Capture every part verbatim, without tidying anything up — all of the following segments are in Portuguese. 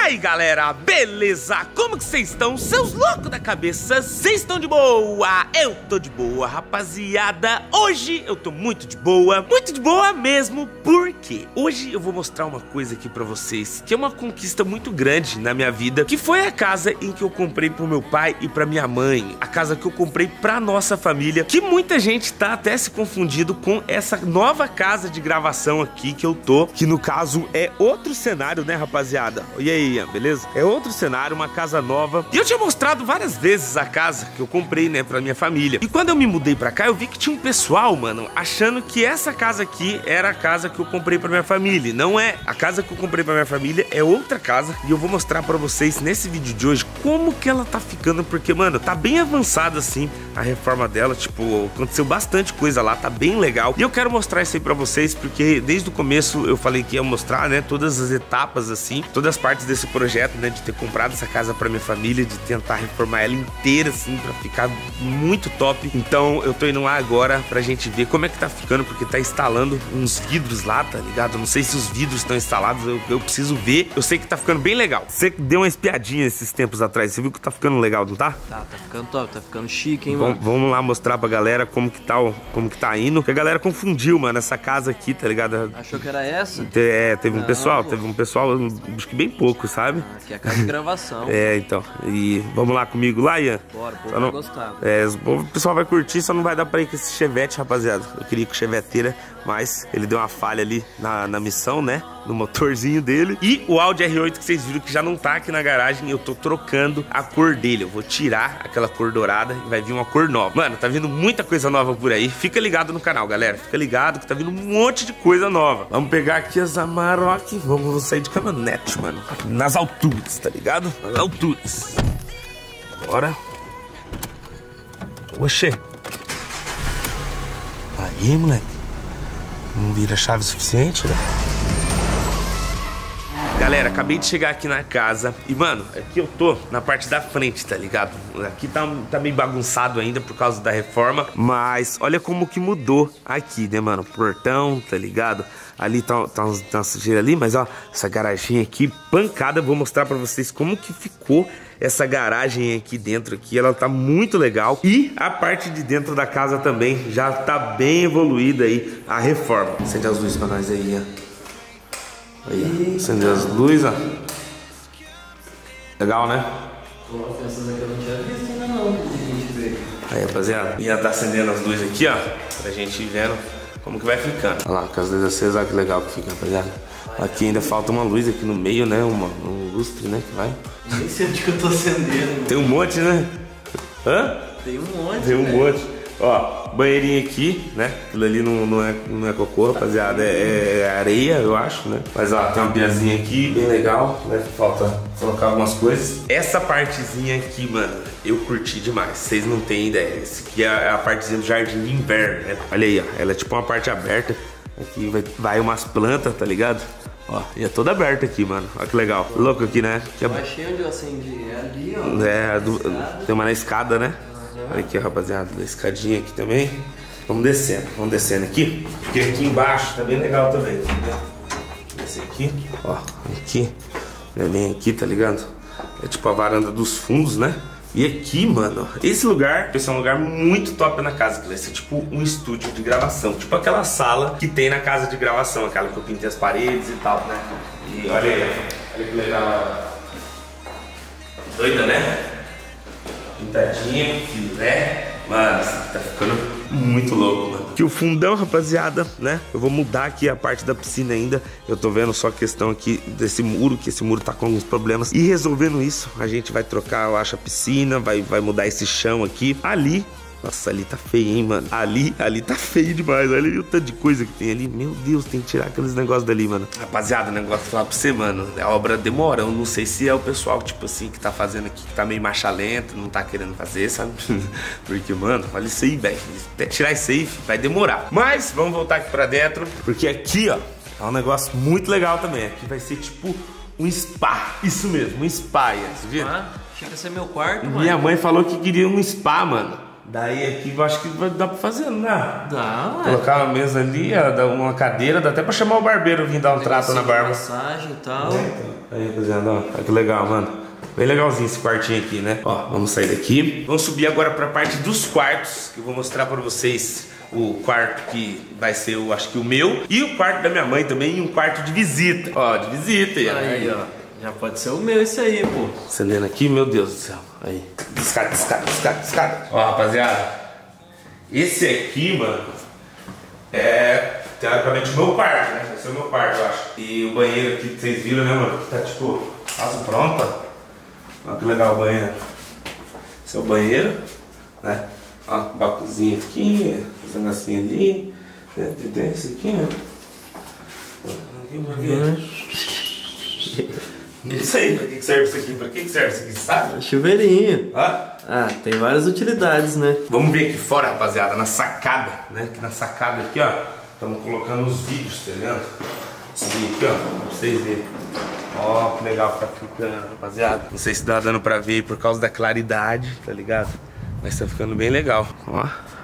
aí, galera, beleza? Como que vocês estão? Seus loucos da cabeça, vocês estão de boa? Eu tô de boa, rapaziada. Hoje eu tô muito de boa, muito de boa mesmo, porque hoje eu vou mostrar uma coisa aqui pra vocês, que é uma conquista muito grande na minha vida, que foi a casa em que eu comprei pro meu pai e pra minha mãe. A casa que eu comprei pra nossa família, que muita gente tá até se confundindo com essa nova casa de gravação aqui que eu tô, que no caso é outro cenário, né, rapaziada? E aí, Ian, beleza? É outro cenário, uma casa nova. E eu tinha mostrado várias vezes a casa que eu comprei, né, pra minha família. E quando eu me mudei pra cá, eu vi que tinha um pessoal, mano, achando que essa casa aqui era a casa que eu comprei pra minha família. Não é. A casa que eu comprei pra minha família é outra casa. E eu vou mostrar pra vocês nesse vídeo de hoje como que ela tá ficando, porque, mano, tá bem avançada, assim, a reforma dela. Tipo, aconteceu bastante coisa lá, tá bem legal. E eu quero mostrar isso aí pra vocês, porque desde o começo eu falei que ia mostrar, né, todas as etapas, assim, todas as partes desse projeto, né, de ter comprado essa casa pra minha família, de tentar reformar ela inteira, assim, pra ficar muito top. Então eu tô indo lá agora pra gente ver como é que tá ficando, porque tá instalando uns vidros lá, tá ligado? Eu não sei se os vidros estão instalados, eu, eu preciso ver. Eu sei que tá ficando bem legal. Você deu uma espiadinha esses tempos atrás, você viu que tá ficando legal, não tá? Tá, tá ficando top, tá ficando chique, hein, Vom, mano? Vamos lá mostrar pra galera como que tá, como que tá indo, porque a galera confundiu, mano, essa casa aqui, tá ligado? Achou que era essa? É, teve um Não, pessoal, pô. teve um pessoal, acho que bem pouco, sabe? Ah, aqui é a casa de gravação. É, então. E vamos lá comigo lá, Ian? Bora, o povo Só vai não- gostar. É, o pessoal vai curtir, só não vai dar pra ir com esse Chevette, rapaziada. Eu queria ir com o Cheveteira, mas ele deu uma falha ali na, na missão, né? No motorzinho dele. E o Audi R oito que vocês viram que já não tá aqui na garagem, eu tô trocando a cor dele. Eu vou tirar aquela cor dourada e vai vir uma cor nova. Mano, tá vindo muita coisa nova por aí. Fica ligado no canal, galera. Fica ligado que tá vindo um monte de coisa nova. Vamos pegar aqui as Amarok. Vamos sair de caminhonete, mano. Nas alturas, tá ligado? Nas alturas. Bora. Oxê. Aí, moleque. Não vira chave suficiente, né? Galera, acabei de chegar aqui na casa e, mano, aqui eu tô na parte da frente, tá ligado? Aqui tá, tá meio bagunçado ainda por causa da reforma, mas olha como que mudou aqui, né, mano? Portão, tá ligado? Ali tá, tá, tá uma sujeira ali, mas ó, essa garaginha aqui, pancada. Vou mostrar pra vocês como que ficou essa garagem aqui dentro aqui. Ela tá muito legal. E a parte de dentro da casa também já tá bem evoluída aí a reforma. Acende as luzes pra nós aí, ó. Aí, acender as luzes, ó. Legal, né? Essas aqui eu não tinha visto ainda não, que a gente vê. Aí, rapaziada, ia tá acendendo as luzes aqui, ó, pra gente ir vendo como que vai ficando. Olha lá, com as luzes acesas, olha que legal que fica, rapaziada. Aqui ainda falta uma luz aqui no meio, né? Uma, um lustre, né? Que vai. Nem sei onde que eu tô acendendo. Tem um monte, né? Hã? Tem um monte, Tem um velho. monte. Ó, banheirinho aqui, né? Aquilo ali não, não, é, não é cocô, rapaziada. É, é areia, eu acho, né? Mas ó, tem uma piazinha aqui, bem legal, né? Falta colocar algumas coisas. Essa partezinha aqui, mano, eu curti demais. Vocês não têm ideia. Essa aqui é a partezinha do jardim de inverno, né? Olha aí, ó. Ela é tipo uma parte aberta. Aqui vai, vai umas plantas, tá ligado? Ó, e é toda aberta aqui, mano. Olha que legal. Louco aqui, né? Que Eu achei onde eu acendi. É ali, ó. é, a do- tem uma na escada, né? Olha aqui, rapaziada, a escadinha aqui também. Vamos descendo, vamos descendo aqui. Porque aqui embaixo tá bem legal também, né? Esse aqui, ó, aqui. É bem aqui, tá ligado? É tipo a varanda dos fundos, né? E aqui, mano, esse lugar, esse é um lugar muito top na casa, que vai ser tipo um estúdio de gravação. Tipo aquela sala que tem na casa de gravação, aquela que eu pintei as paredes e tal, né? E olha aí, olha que legal. Doida, né? Pintadinha, filé. Mano, isso aqui tá ficando muito louco, mano. Aqui o fundão, rapaziada, né? Eu vou mudar aqui a parte da piscina ainda. Eu tô vendo só a questão aqui desse muro, que esse muro tá com alguns problemas. E resolvendo isso, a gente vai trocar, eu acho, a piscina, vai, vai mudar esse chão aqui. Ali... Nossa, ali tá feio, hein, mano? Ali, ali tá feio demais. Olha aí o tanto de coisa que tem ali. Meu Deus, tem que tirar aqueles negócios dali, mano. Rapaziada, o negócio de falar pra você, mano. A obra demora. Eu não sei se é o pessoal, tipo assim, que tá fazendo aqui, que tá meio marcha lenta, não tá querendo fazer, sabe? Porque, mano, olha isso aí, velho. Até tirar isso aí, vai demorar. Mas, vamos voltar aqui pra dentro. Porque aqui, ó, é um negócio muito legal também. Aqui vai ser tipo um spa. Isso mesmo, um spa, você viu? Ah, chega a ser meu quarto, mano. Minha mãe falou que queria um spa, mano. Daí aqui eu acho que vai dar pra fazer, não dá? Dá, ué. Colocar uma mesa ali, ó, dar uma cadeira, dá até pra chamar o barbeiro vir dar um trato na barba. Massagem e tal. É, então. Aí, rapaziada, ó, olha que legal, mano. Bem legalzinho esse quartinho aqui, né? Ó, vamos sair daqui. Vamos subir agora pra parte dos quartos, que eu vou mostrar pra vocês o quarto que vai ser, eu acho que o meu, e o quarto da minha mãe também, e um quarto de visita. Ó, de visita. E aí, ó. Já pode ser o meu esse aí, pô. Acendendo aqui, meu Deus do céu. Aí. Descarga, descarga, descarga, descarga. Ó, rapaziada. Esse aqui, mano, é teoricamente o meu quarto, né? Esse é o meu quarto, eu acho. E o banheiro aqui que vocês viram, né, mano? Tá tipo, quase pronto, ó. Olha que legal o banheiro. Esse é o banheiro, né? Ó, balcãozinho aqui, esse negocinho ali. Tem esse aqui, né? Aqui, aqui. Não sei pra que serve isso aqui, pra que serve isso aqui, sabe? Chuveirinho. Ah? Ah, tem várias utilidades, né? Vamos ver aqui fora, rapaziada, na sacada, né? Aqui na sacada aqui, ó, estamos colocando os vídeos, tá vendo? Esse vídeo aqui, ó, pra vocês verem. Ó, que legal que tá ficando, rapaziada. Não sei se dá dando pra ver aí por causa da claridade, tá ligado? Mas tá ficando bem legal, ó.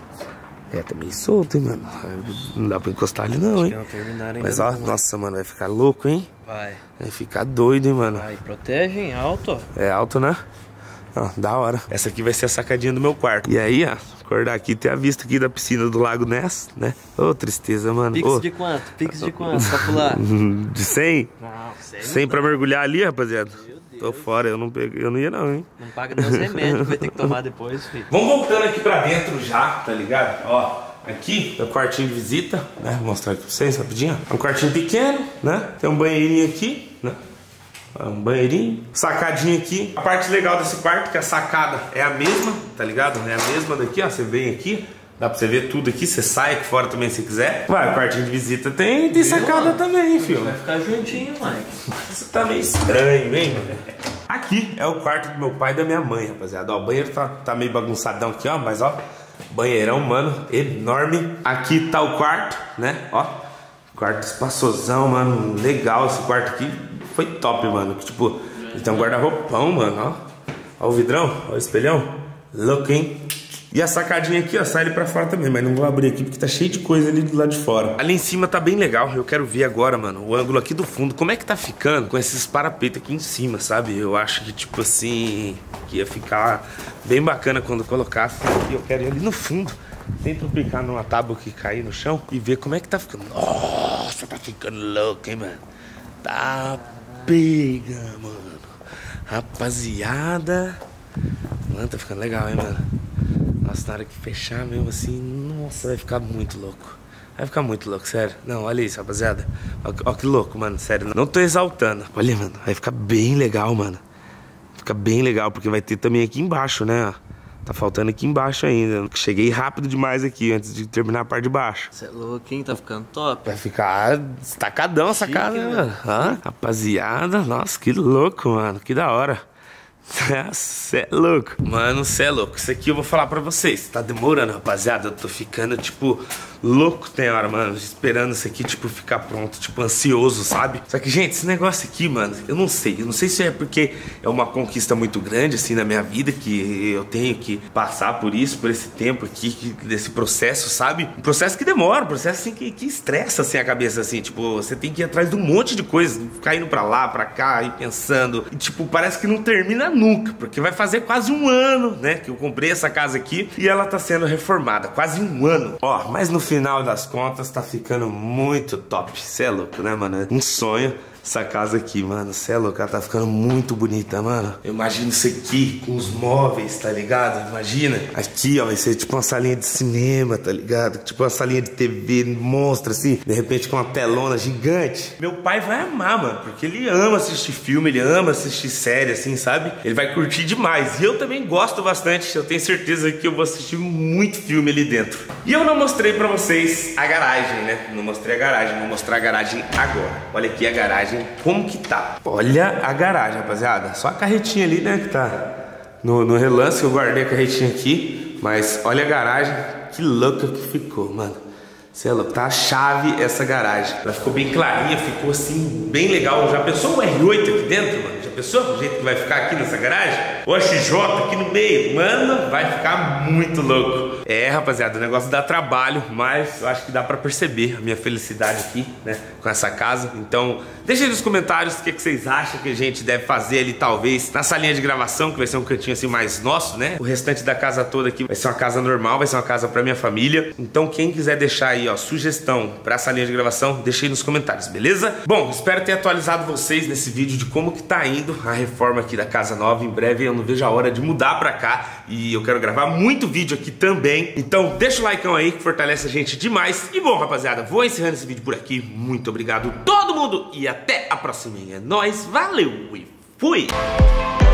É, tá meio solto, hein, mano? Não dá pra encostar ali não, hein? Mas ó, nossa, mano, vai ficar louco, hein? Vai. Vai ficar doido, hein, mano? Vai, protege em alto, ó. É alto, né? Ó, da hora. Essa aqui vai ser a sacadinha do meu quarto. E aí, ó, acordar aqui, tem a vista aqui da piscina do Lago Ness, né? Ô, oh, tristeza, mano. Pix oh. de quanto? Pix de quanto? Pra pular? De cem? Não, cem. cem pra mergulhar ali, rapaziada. Tô fora, eu não, peguei, eu não ia não, hein? Não paga nem os remédios que vai ter que tomar depois, filho. Vamos voltando aqui pra dentro já, tá ligado? Ó, aqui é o quartinho de visita, né? Vou mostrar aqui pra vocês rapidinho. É um quartinho pequeno, né? Tem um banheirinho aqui, né? Um banheirinho, sacadinha aqui. A parte legal desse quarto é que a sacada é a mesma, tá ligado? É a mesma daqui, ó. Você vem aqui, dá pra você ver tudo aqui. Você sai aqui fora também se quiser. Vai, o quartinho de visita tem, tem sacada também, filho. Vai ficar juntinho, Mike. Isso tá meio estranho, hein? Aqui é o quarto do meu pai e da minha mãe, rapaziada. Ó, o banheiro tá, tá meio bagunçadão aqui, ó. Mas ó, banheirão, mano, enorme. Aqui tá o quarto, né? Ó, quarto espaçosão, mano. Legal esse quarto aqui. Foi top, mano. Tipo, ele tem um guarda-roupão, mano, ó. Ó o vidrão, ó o espelhão. Louco, hein? E a sacadinha aqui, ó, sai ele pra fora também. Mas não vou abrir aqui porque tá cheio de coisa ali do lado de fora. Ali em cima tá bem legal. Eu quero ver agora, mano, o ângulo aqui do fundo. Como é que tá ficando com esses parapeitos aqui em cima, sabe? Eu acho que, tipo assim, que ia ficar bem bacana quando colocasse aqui. Eu quero ir ali no fundo. Tento picar numa tábua que cair no chão e ver como é que tá ficando. Nossa, tá ficando louco, hein, mano? Tá... pega, mano. Rapaziada. Mano, tá ficando legal, hein, mano. Nossa, na hora que fechar mesmo assim, nossa, vai ficar muito louco. Vai ficar muito louco, sério. Não, olha isso, rapaziada. Ó, ó que louco, mano, sério. Não tô exaltando. Olha, mano, vai ficar bem legal, mano. Fica bem legal, porque vai ter também aqui embaixo, né, ó. Tá faltando aqui embaixo ainda. Cheguei rápido demais aqui, antes de terminar a parte de baixo. Você é louco, hein? Tá ficando top. Vai ficar destacadão essa Chique, casa, né, mano? mano? Ah, rapaziada, nossa, que louco, mano. Que da hora. Cê é louco. Mano, cê é louco. Isso aqui eu vou falar pra vocês. Tá demorando, rapaziada. Eu tô ficando, tipo, louco tem hora, mano. Esperando isso aqui, tipo, ficar pronto. Tipo, ansioso, sabe? Só que, gente, esse negócio aqui, mano, eu não sei. Eu não sei se é porque é uma conquista muito grande, assim, na minha vida, que eu tenho que passar por isso, por esse tempo aqui, que, desse processo, sabe? Um processo que demora, um processo, assim, que, que estressa, assim, a cabeça, assim. Tipo, você tem que ir atrás de um monte de coisa. Ficar indo pra lá, pra cá, e pensando. E, tipo, parece que não termina nunca, porque vai fazer quase um ano, né, que eu comprei essa casa aqui e ela tá sendo reformada, quase um ano. Ó, mas no final das contas tá ficando muito top. Cê é louco, né, mano? Um sonho essa casa aqui, mano. Cê é louco, ela tá ficando muito bonita, mano. Eu imagino isso aqui com os móveis, tá ligado? Imagina. Aqui, ó, vai ser tipo uma salinha de cinema, tá ligado? Tipo uma salinha de T V monstra, assim. De repente com uma telona gigante. Meu pai vai amar, mano, porque ele ama assistir filme, ele ama assistir série, assim, sabe? Ele vai curtir demais. E eu também gosto bastante. Eu tenho certeza que eu vou assistir muito filme ali dentro. E eu não mostrei pra vocês a garagem, né? Não mostrei a garagem. Vou mostrar a garagem agora. Olha aqui a garagem. Como que tá? Olha a garagem, rapaziada. Só a carretinha ali, né, que tá no, no relance. Eu guardei a carretinha aqui. Mas olha a garagem. Que louca que ficou, mano. Sei lá, tá a chave essa garagem. Ela ficou bem clarinha, ficou assim, bem legal. Já pensou o R oito aqui dentro, mano? Já Pensou? O jeito que vai ficar aqui nessa garagem? O X J aqui no meio, mano, vai ficar muito louco. É, rapaziada, o negócio dá trabalho, mas eu acho que dá pra perceber a minha felicidade aqui, né, com essa casa. Então, deixa aí nos comentários o que, que vocês acham que a gente deve fazer ali, talvez, na salinha de gravação, que vai ser um cantinho assim mais nosso, né? O restante da casa toda aqui vai ser uma casa normal, vai ser uma casa pra minha família. Então, quem quiser deixar aí, ó, sugestão pra salinha de gravação, deixa aí nos comentários, beleza? Bom, espero ter atualizado vocês nesse vídeo de como que tá indo a reforma aqui da casa nova. Em breve eu não vejo a hora de mudar pra cá e eu quero gravar muito vídeo aqui também. Então deixa o likeão aí que fortalece a gente demais. E bom, rapaziada, vou encerrando esse vídeo por aqui. Muito obrigado todo mundo e até a próxima. É nóis, valeu e fui!